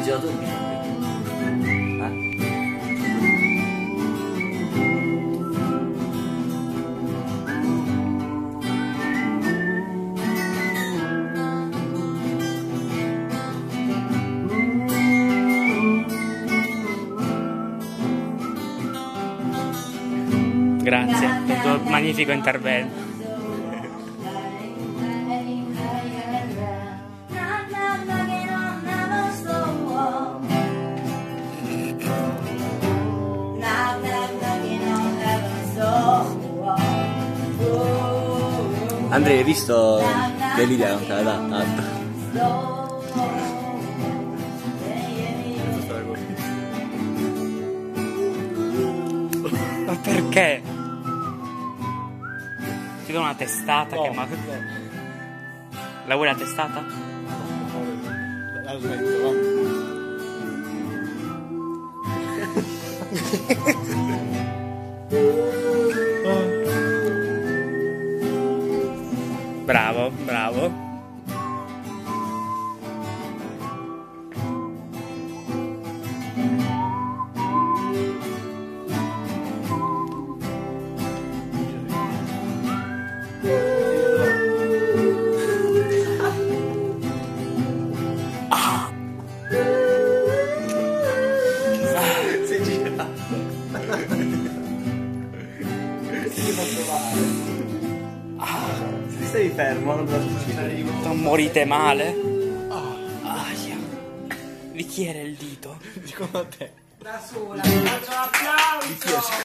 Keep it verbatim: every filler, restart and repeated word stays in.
girato il video. Eh? Grazie per il tuo magnifico intervento. Andrea, hai visto che l'idea non te la dà tanto? Ma perché? Ti do una testata, No, che ma... La vuoi la testata? La smetto, va. Bravo, bravo. Ah. Sei girato. Se ti stai fermo non te la succedere. Non morite male. Aia. Di chi era il dito? Dicono a te. Da sola, faccio applauso.